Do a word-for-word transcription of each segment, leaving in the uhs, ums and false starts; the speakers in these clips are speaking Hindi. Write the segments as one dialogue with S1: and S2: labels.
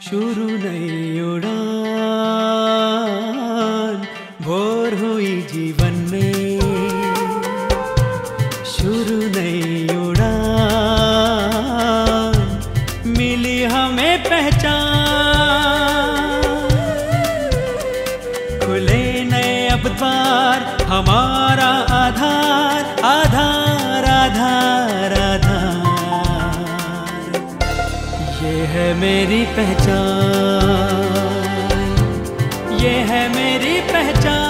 S1: शुरू नई उड़ान भोर हुई जीवन में, शुरू नई उड़ान मिली हमें पहचान, खुले नए अब द्वार हमारा आधार आधार आधार आधार, ये है मेरी पहचान, ये है मेरी पहचान।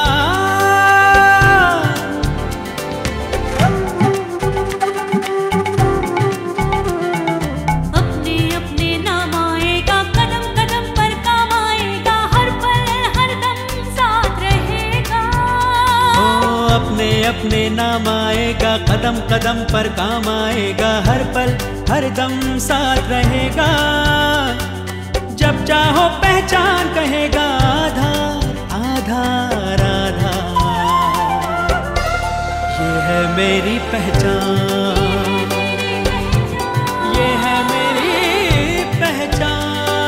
S2: अपने अपने नाम आएगा, कदम कदम पर काम आएगा, हर पल हर दम साथ रहेगा।
S1: ओ अपने अपने नाम आएगा, कदम कदम पर काम आएगा, हर पल हर दम साथ रहेगा। जब चाहो पहचान कहेगा, आधार आधार आधार, ये है मेरी पहचान, ये है मेरी पहचान।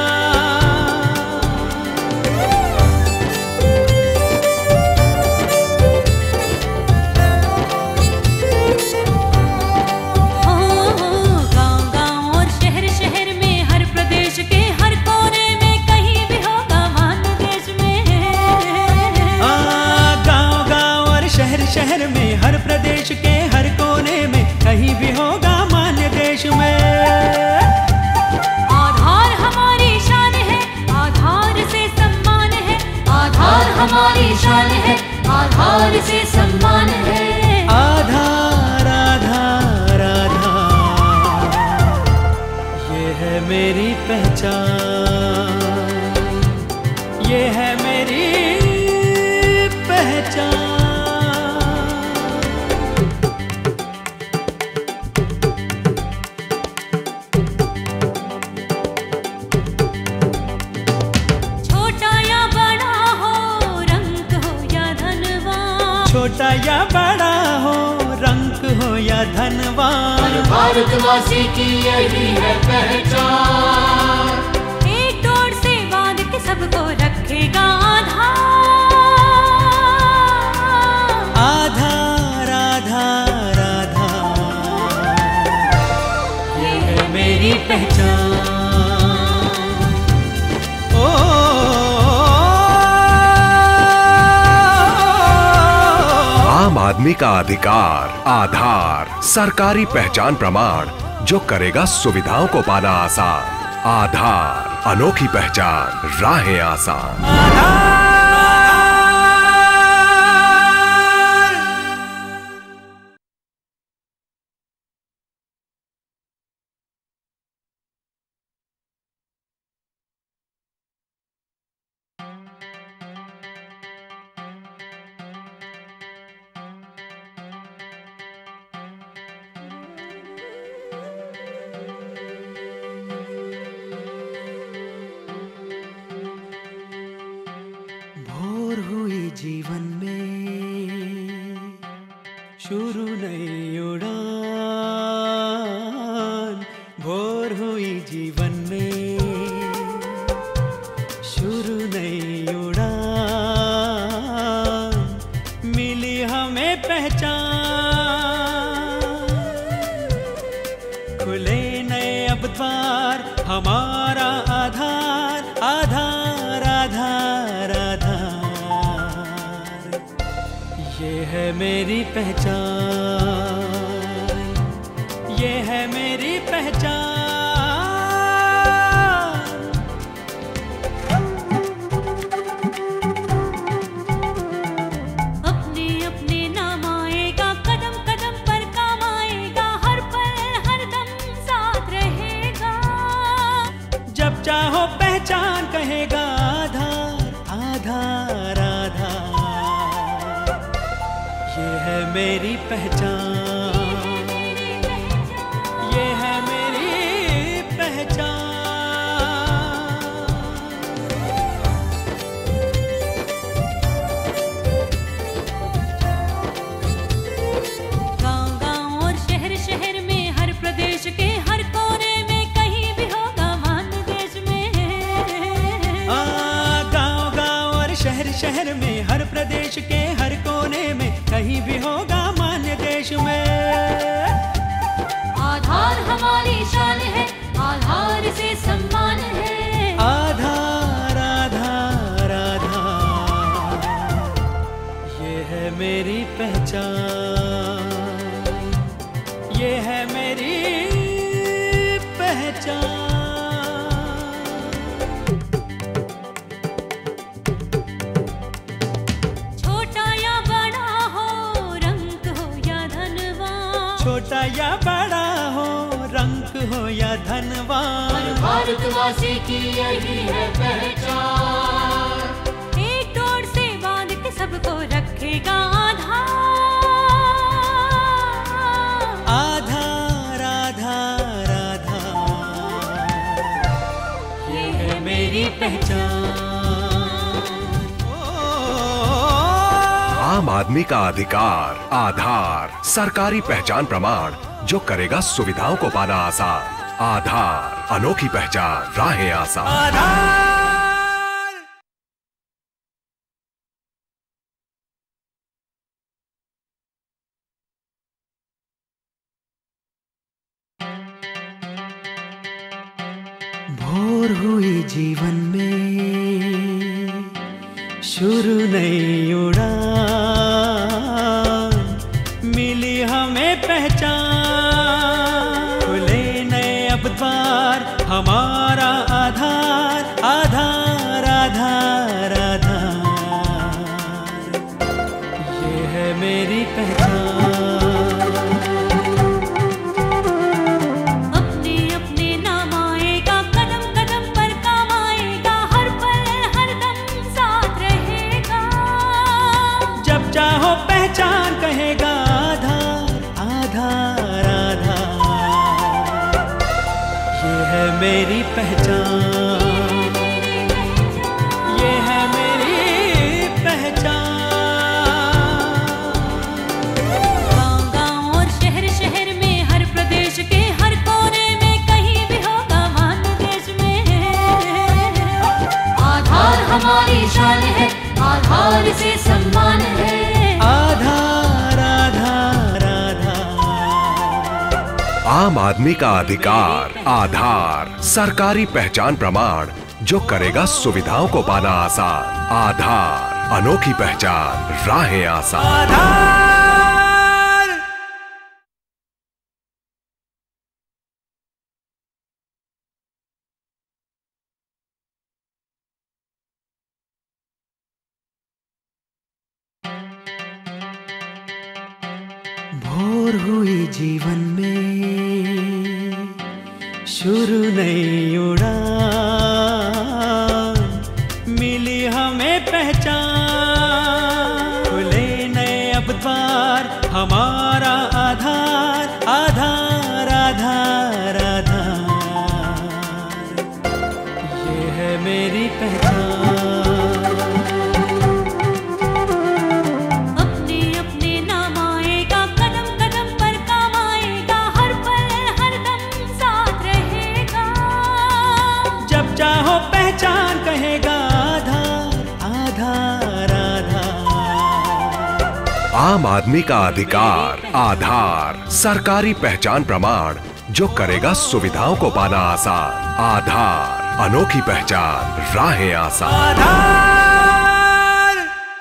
S1: शहर में हर प्रदेश के हर कोने में कहीं भी होगा मान्य देश में।
S2: आधार हमारी शान है, आधार से सम्मान है, आधार हमारी शान है, आधार से सम्मान है।
S1: आधार आधार आधार, ये है मेरी पहचान, ये है मेरी पहचान। छोटा या बड़ा हो, रंग हो या धनवान,
S3: भारतवासी की यही है पहचान।
S2: एक डोर से बांध के सबको रखेगा आधार
S1: आधार आधार आधार, ये है मेरी पहचान। ओ
S4: आम आदमी का अधिकार, आधार सरकारी पहचान प्रमाण जो करेगा सुविधाओं को पाना आसान। आधार अनोखी पहचान, राहें आसान।
S1: जीवन में शुरू नई उड़ान भोर हुई जीवन में, शुरू नई उड़ान मिली हमें पहचान, खुले नए अब द्वार हमारा आधार आधार आधार आधार, ये है मेरी पहचान, ये है मेरी पहचान।
S2: अपने अपने नाम आएगा, कदम कदम पर काम आएगा, हर पल हर दम साथ रहेगा।
S1: जब चाहो पहचान कहेगा, आधार आधार आधार, ये है मेरी पहचान, ये है मेरी पहचान।
S2: गांव गांव और शहर शहर में हर प्रदेश के हर कोने में कहीं भी होगा मान देश में।
S1: शहर में, हर प्रदेश के हर कोने में, कहीं भी होगा मान्य देश में।
S2: आधार हमारी शान है, आधार से सम्मान है।
S1: आधार आधार आधार, ये है मेरी पहचान, ये है मेरी पहचान।
S2: छोटा या बड़ा हो, रंग हो या धनवान,
S1: छोटा या बड़ा हो, रंग हो या धनवान,
S3: हर भारतवासी की यही है पहचान।
S2: एक डोर से बांध के सबको रखेगा आधार।
S1: आधार आधार आधार, ये है मेरी पहचान।
S4: आम आदमी का अधिकार आधार सरकारी पहचान प्रमाण जो करेगा सुविधाओं को पाना आसान। आधार अनोखी पहचान, राहें आसान।
S1: आधार भोर हुई जीवन में, शुरू नई उड़ान, मिली हमें पहचान। खुले नए अब द्वार, हमारा आधार आधार आधार आधार, ये है मेरी पहचान।
S2: अपने अपने नाम आएगा, कदम कदम पर काम आएगा, हर पल हर दम साथ रहेगा।
S1: जब चाहो पहचान कहेगा आधार आधार आधार, ये है मेरी पहचान, ये है मेरी पहचान।
S2: गाँव गाँव और शहर शहर में, हर प्रदेश के हर कोने में, कहीं भी होगा मान्य देश में। आधार हमारी शान है, आधार से सम्मान है।
S1: आधार आधार आधार,
S4: आम आदमी का अधिकार आधार सरकारी पहचान प्रमाण जो करेगा सुविधाओं को पाना आसान। आधार अनोखी पहचान, राहें आसान।
S1: आधार भोर हुई जीवन में, शुरू नई उड़ान, मिली हमें पहचान। खुले नए अब द्वार, हमारा आधार आधार आधार आधार, ये है मेरी पहचान।
S2: अपने अपने नाम आएगा, कदम कदम पर काम आएगा, हर पल हर दम साथ रहेगा।
S1: जब चाहो पहचान कहेगा आधार आधार आधार,
S4: आम आदमी का अधिकार आधार सरकारी पहचान प्रमाण जो करेगा सुविधाओं को पाना आसान। आधार अनोखी पहचान, राहें आसान।
S1: आधार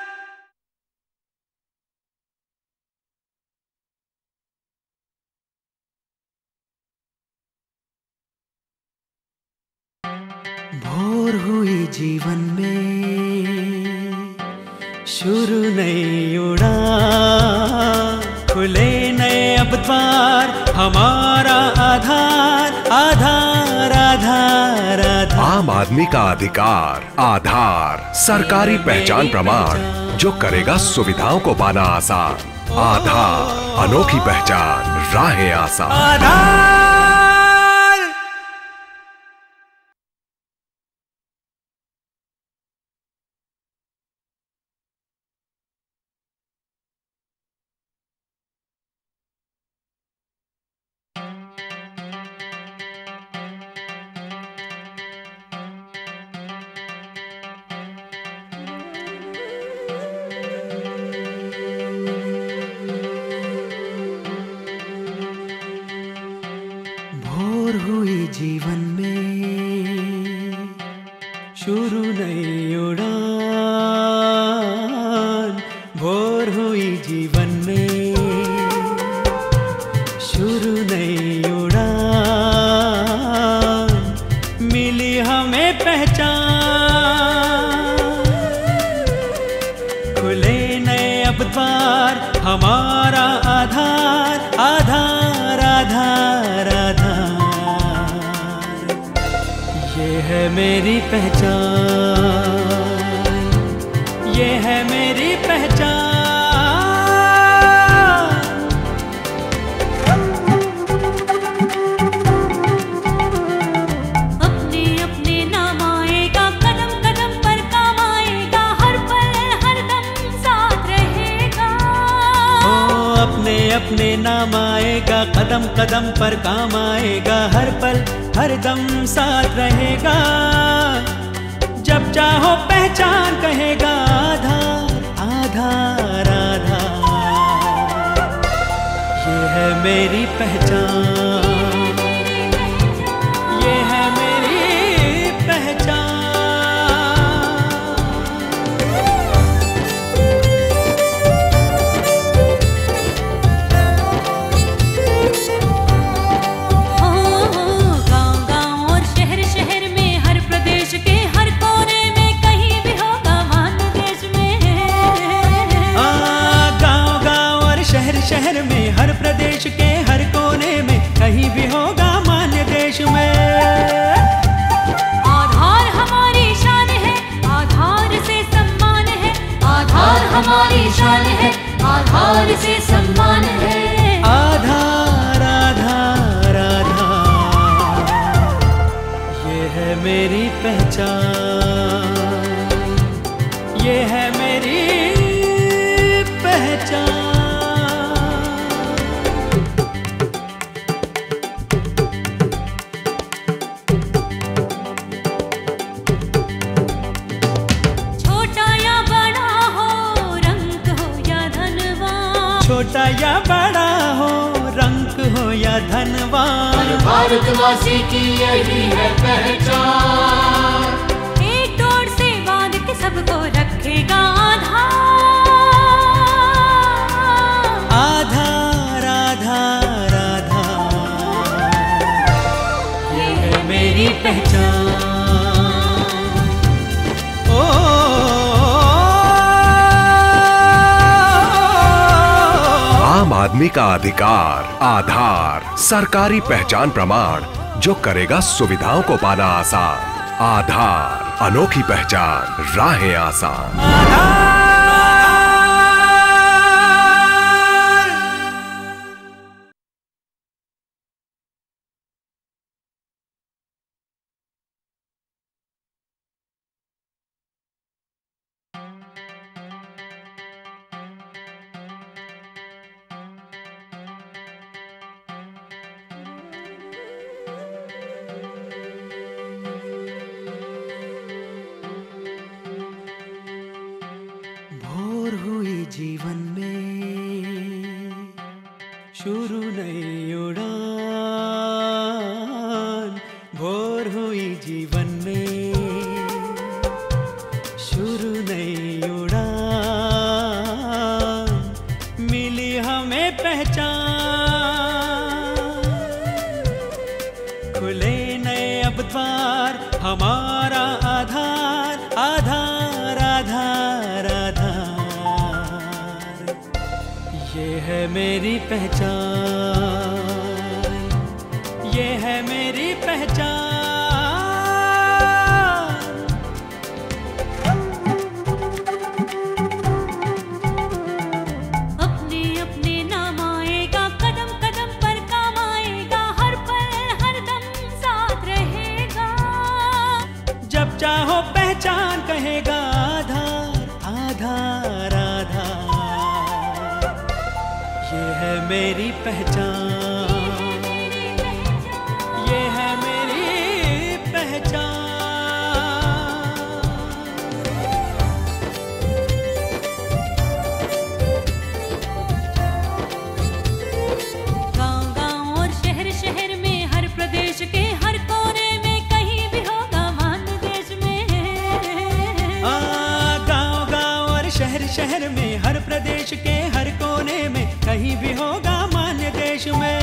S1: भोर हुई जीवन में, शुरू नई उड़ान, खुले नए अब द्वार, हमारा आधार आधार आधार आधार।
S4: आम आदमी का अधिकार आधार सरकारी पहचान प्रमाण जो करेगा सुविधाओं को पाना आसान। आधार अनोखी पहचान, राहें आसान।
S1: आधार शुरू नई उड़ान भोर हुई जीवन में, शुरू नई उड़ान मिली हमें पहचान, खुले नए अब द्वार हमारा आधार आधार आधार आधार, ये है मेरी पहचान, ये है मेरी पहचान।
S2: अपने अपने नाम आएगा, कदम कदम पर काम आएगा, हर पल हर दम साथ रहेगा।
S1: ओ अपने अपने नाम आएगा, कदम कदम पर काम आएगा, हर पल हर दम साथ रहेगा। जब चाहो पहचान कहेगा आधार आधार आधार, ये है मेरी पहचान, ये है मेरी पहचान।
S2: ओ गांव गांव और शहर शहर में, हर प्रदेश के हर कोने में, कहीं भी होगा मान देश में।
S1: आ गांव गांव और शहर शहर में, हर प्रदेश के हर कोने में, कहीं भी होगा मान्य देश में।
S2: आधार हमारी शान है, आधार से सम्मान है, आधार हमारी शान है, आधार से सम्मान है।
S1: आधार आधार आधार, ये है मेरी पहचान, ये है मेरी पहचान।
S2: छोटा या बड़ा हो, रंग हो या धनवान,
S1: छोटा या बड़ा हो, रंग हो या धनवान,
S3: भारतवासी की यही है पहचान।
S2: एक डोर से बांध के सबको रखेगा आधार।
S1: आधार आधार आधार, ये है मेरी पहचान। ओ
S4: आम आदमी का अधिकार आधार सरकारी पहचान प्रमाण जो करेगा सुविधाओं को पाना आसान। आधार अनोखी पहचान, राहें आसान।
S1: भोर हुई जीवन में, शुरू नई उड़ान भोर हुई जीवन में, शुरू नई उड़ान मिली हमें पहचान, खुले नए अब द्वार हमारा आधार आधार आधार आधार, ये है मेरी पहचान, ये है मेरी पहचान।
S2: अपने अपने नाम आएगा, कदम कदम पर काम आएगा, हर पल हर दम साथ रहेगा।
S1: जब चाहो पहचान कहेगा आधार आधार आधार, ये है मेरी पहचान, ये है मेरी पहचान।
S2: गांव गांव और शहर शहर में, हर प्रदेश के हर कोने में, कहीं भी होगा मान देश में।
S1: शहर में, हर प्रदेश के हर कोने में, कहीं भी होगा मान्य देश में।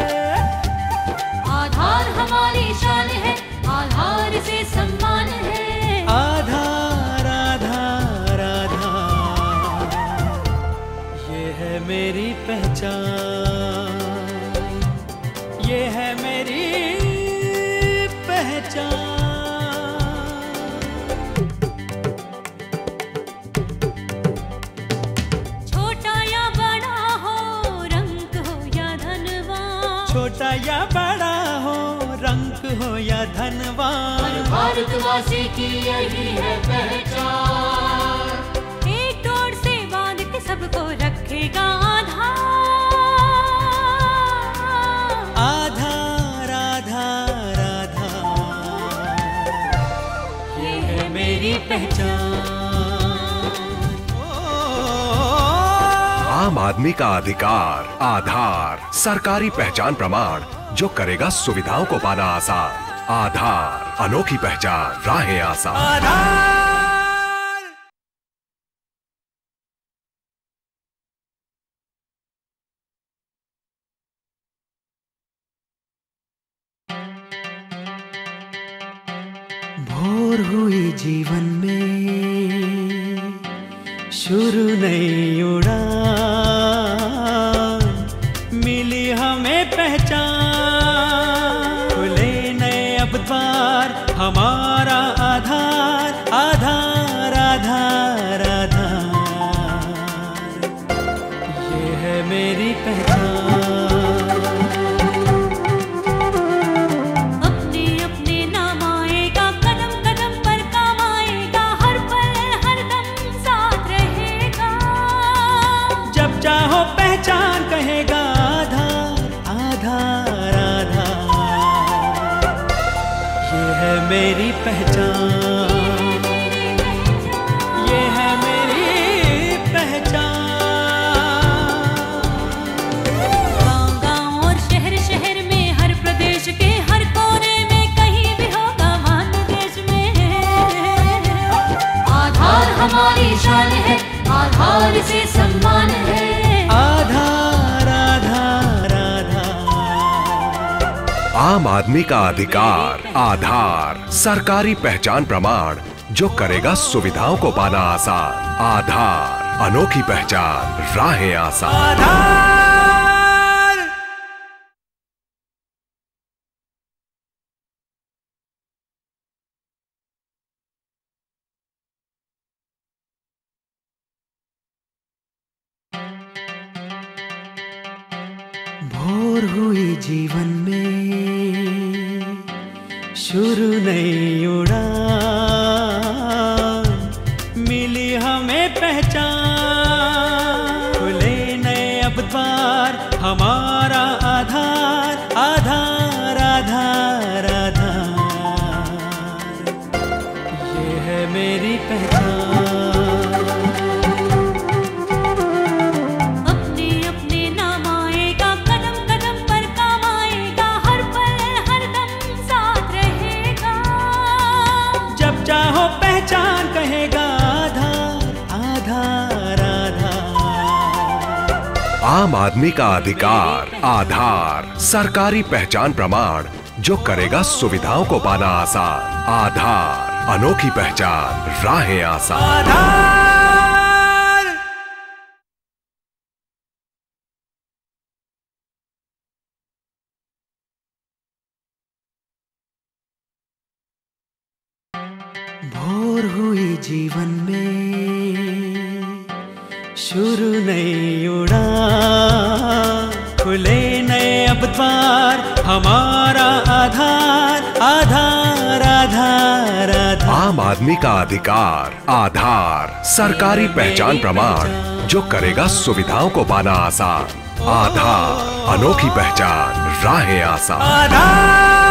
S2: आधार हमारी शान है, आधार से सम्मान है।
S1: आधार आधार आधार, ये है मेरी पहचान, ये है मेरी पहचान। छोटा या बड़ा हो, रंक हो या धनवान,
S3: हर भारतवासी की यही है पहचान।
S2: एक डोर से बांध के सबको रखेगा आधार।
S1: आधार आधार आधार, ये है मेरी पहचान।
S4: आम आदमी का अधिकार आधार, सरकारी पहचान प्रमाण जो करेगा सुविधाओं को पाना आसान। आधार, अनोखी पहचान, राहें आसान।
S1: आधार। भोर हुई जीवन में, शुरू नई उड़ान, मिली हमें पहचान। खुले नए अब द्वार, हमारा आधार, आधार आधार आधार, ये है मेरी पहचान।
S2: अपने अपने नाम आएगा, कदम कदम पर काम आएगा, हर पल हर दम साथ रहेगा।
S1: जब चाहो पहचान कहेगा आधार, आधार आधार, ये है मेरी पहचान, ये है मेरी पहचान।
S2: गाँव गाँव और शहर शहर में, हर प्रदेश के हर कोने में, कहीं भी होगा मान्य देश में। आधार हमारी शान है, आधार से सम्मान है।
S1: आधार आधार आधार,
S4: आम आदमी का अधिकार आधार, सरकारी पहचान प्रमाण जो करेगा सुविधाओं को पाना आसान। आधार, अनोखी पहचान, राहें आसान।
S1: आधार। भोर हुई जीवन में, शुरू नई उड़ान, मिली हमें पहचान। खुले नए अब द्वार, हमारा आधार, आधार आधार आधार, ये है मेरी पहचान।
S2: अपने अपने नाम आएगा, कदम कदम पर काम आएगा, हर पल हर दम साथ रहेगा।
S1: जब चाहो पहचान कहेगा आधार, आधार आधार,
S4: आम आदमी का अधिकार आधार, सरकारी पहचान प्रमाण जो करेगा सुविधाओं को पाना आसान। आधार, अनोखी पहचान, राहें आसान।
S1: आधार। भोर हुई जीवन में, शुरू नई उड़ान, खुले नए अब द्वार, हमारा आधार, आधार आधार आधार,
S4: आम आदमी का अधिकार आधार, सरकारी पहचान प्रमाण जो करेगा सुविधाओं को पाना आसान। आधार, अनोखी पहचान, राहें आसान।
S1: आधार।